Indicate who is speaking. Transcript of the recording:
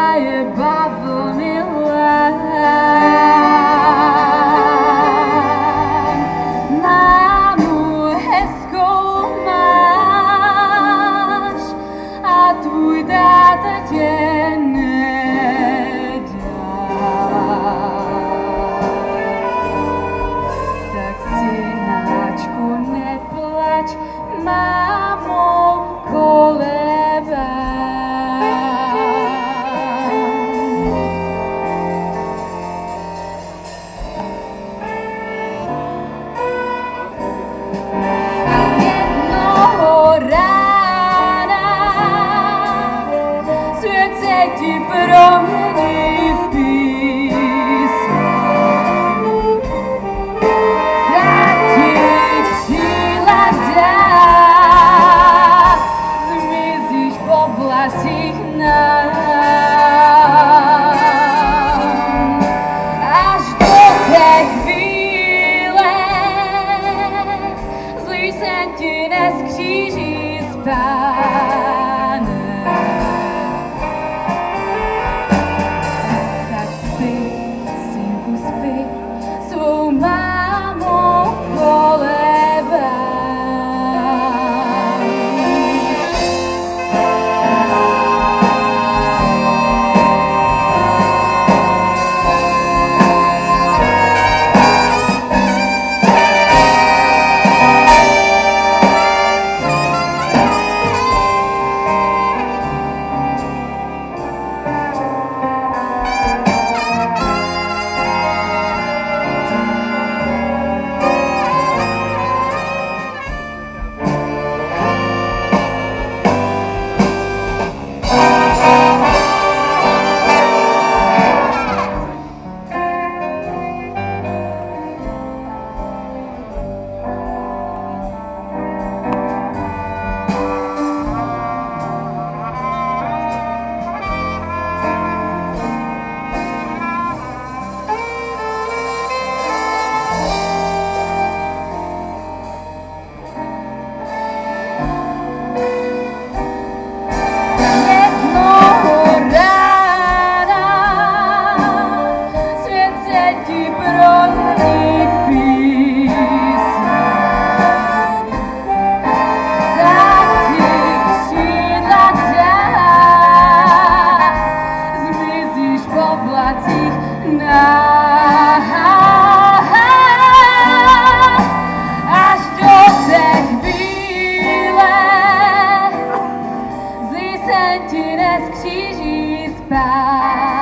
Speaker 1: hraje bavlny lán. Mámu hezkou máš a tvůj táta tě nedá. Tak synáčku, neplač, mámo kolébám. Jednoho rána svět se ti promění v píseň. Tak ti kříla dá, zmizíš v oblacích nám. Až do té chvíle zlý sen ti neskříží s Pánem. Tak spí, synku, spí, svou mámou kolébám. Až do té chvíle zlý sen ti neskříží s Pánem.